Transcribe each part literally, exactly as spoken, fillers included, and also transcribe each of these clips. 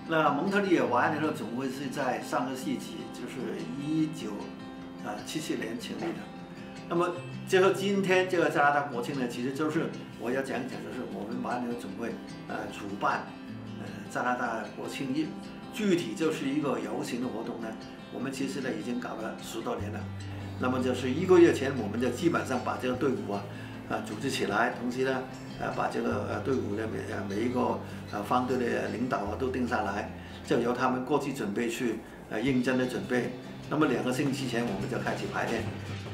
那蒙特利尔瓦联合总会是在上个世纪，就是一九啊七七年成立的。那么结合今天这个加拿大国庆呢，其实就是我要讲讲，就是我们瓦联合总会呃主办呃加拿大国庆日，具体就是一个游行的活动呢。我们其实呢已经搞了十多年了。那么就是一个月前，我们就基本上把这个队伍啊啊组织起来，同时呢。 呃，把这个呃队伍的每呃每一个呃方队的领导啊都定下来，就由他们过去准备去呃认真的准备。那么两个星期前我们就开始排练。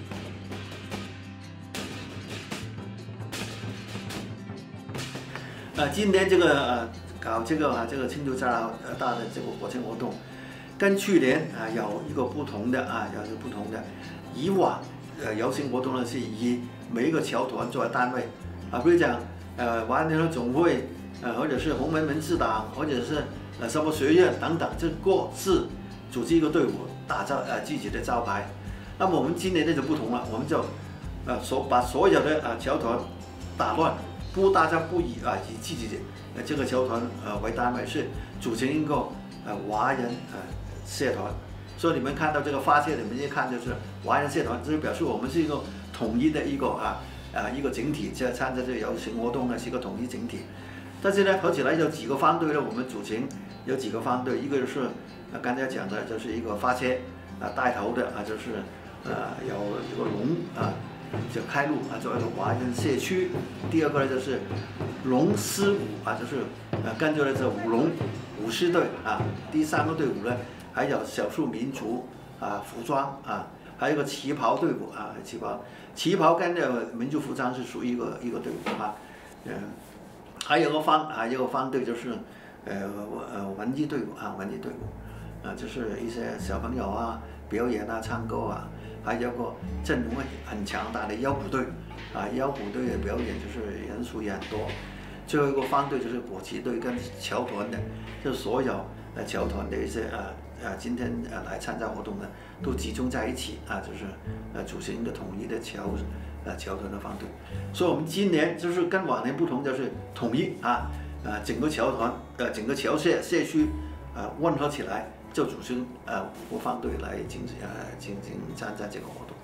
呃，今天这个呃搞这个啊这个庆祝加拿大的这个国庆活动，跟去年啊有一个不同的啊有一个不同的，以往呃游行活动呢是以每一个侨团作为单位啊，比如讲。 呃，瓦联合总会，呃，或者是红门门市党，或者是呃什么学院等等，就各自组织一个队伍，打造呃自己的招牌。那么我们今年呢就不同了，我们就呃所把所有的呃侨团打乱，不大家不以啊以自己的呃这个侨团呃为单位，是组成一个呃华人呃社团。所以你们看到这个发帖，你们一看就是华人社团，这就表示我们是一个统一的一个啊。 啊，一个整体在参加这个游行活动呢，是一个统一整体。但是呢，合起来有几个方队呢，我们组成有几个方队，一个就是呃刚才讲的，就是一个发车啊带头的啊，就是呃有一个龙啊就开路啊，作为一个华人社区。第二个呢就是龙狮舞啊，就是呃跟着呢这舞龙舞狮队啊。第三个队伍呢还有少数民族啊服装啊。 还有一个旗袍队伍啊，旗袍，旗袍跟这个民族服装是属于一个一个队伍啊，嗯，还有个方啊，一个方队就是呃呃文艺队伍啊，文艺队伍，啊，就是一些小朋友啊表演啊唱歌啊，还有个阵容很强大的腰鼓队啊，腰鼓队的表演就是人数也很多。最后一个方队就是国旗队跟侨团的，就所有呃侨团的一些呃。 啊，今天呃来参加活动的都集中在一起啊，就是呃组成一个统一的侨呃侨团的方队。所以我们今年就是跟往年不同，就是统一啊，呃整个侨团呃整个侨社社区呃混合起来，就组成呃五个方队来进行呃进行参加这个活动。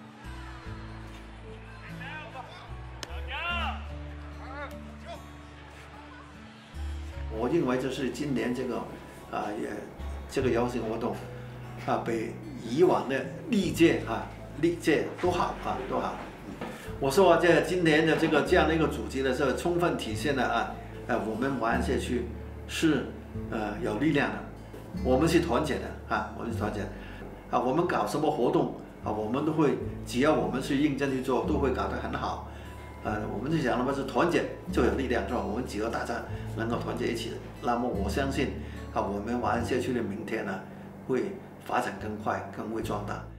我认为就是今年这个啊也。 这个游行活动，啊，比以往的历届啊历届都好啊都好。我说这今年的这个这样的一个主题的时候，充分体现了啊，呃，我们华人社区是呃有力量的，我们是团结的啊，我们是团结的啊，我们搞什么活动啊，我们都会，只要我们是认真去做，都会搞得很好。呃，我们就讲了嘛，是团结就有力量，是吧？我们只要大家能够团结一起，那么我相信。 啊，我们华人社区的明天呢，会发展更快，更会壮大。